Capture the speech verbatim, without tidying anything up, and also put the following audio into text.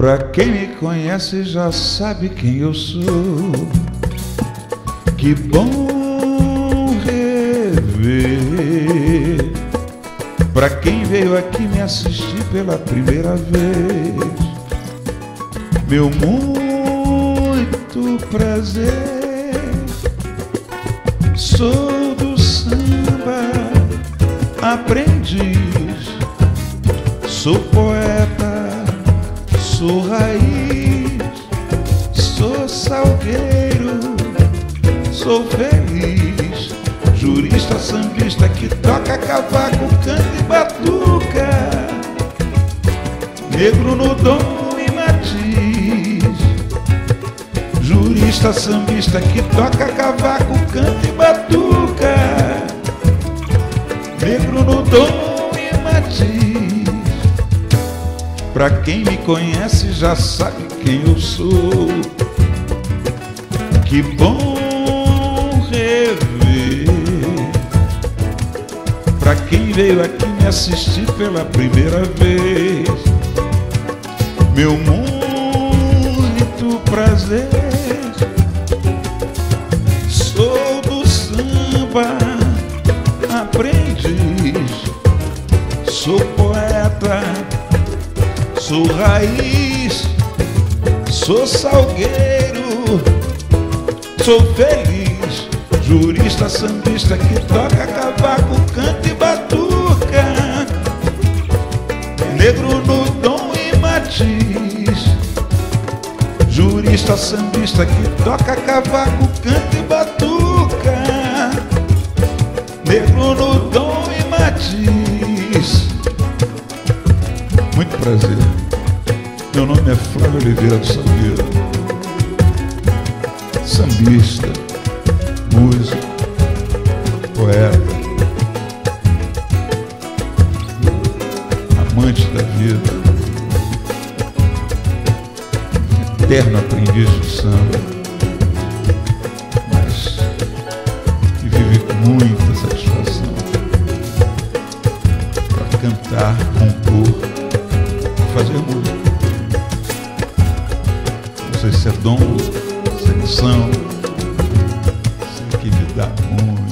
Pra quem me conhece já sabe quem eu sou. Que bom rever. Pra quem veio aqui me assistir pela primeira vez, meu muito prazer. Sou do samba aprendiz, sou poeta, sou raiz, sou salgueiro, sou feliz, jurista, sambista que toca cavaco, canta e batuca, negro no dom e matiz. Jurista, sambista que toca cavaco, canta e batuca, negro no dom e matiz. Pra quem me conhece já sabe quem eu sou. Que bom rever. Pra quem veio aqui me assistir pela primeira vez, meu muito prazer. Sou do samba aprendiz, sou poeta, sou raiz, sou salgueiro, sou feliz, jurista, sambista que toca cavaco, canta e batuca, negro no dom e matiz. Jurista, sambista que toca cavaco, canta e batuca, negro no dom e matiz. Muito prazer. Meu nome é Flávio Oliveira do Salgueiro. Sambista, músico, poeta, amante da vida, eterno aprendiz de samba, mas que vive com muita satisfação para cantar, compor, fazer música. Não sei se é dom, se é missão, se é que me dá muito.